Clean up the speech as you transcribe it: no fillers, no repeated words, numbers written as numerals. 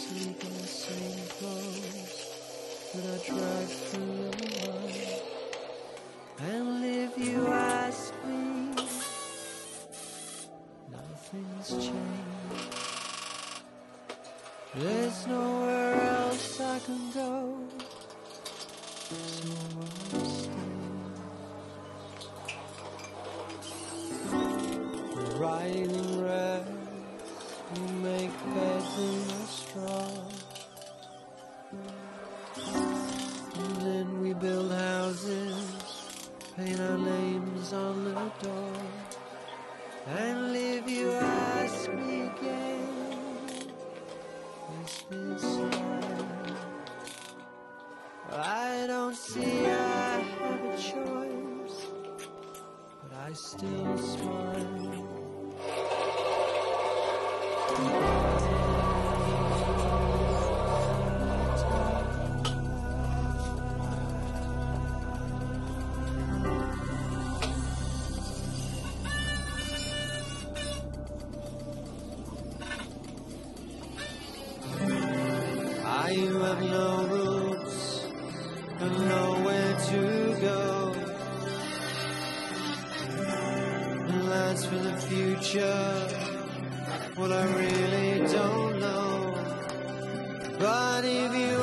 sleep in the same clothes that I dragged through the mud. And if you ask me, nothing's changed. There's nowhere else I can go, so I'll stay. Riding wreck, we make beds in the straw, and then we build houses, paint our names on the door. And if you ask me again, is this life? I don't see I have a choice, but I still smile. You have no roots and nowhere to go, and that's for the future, well I really don't know. But if you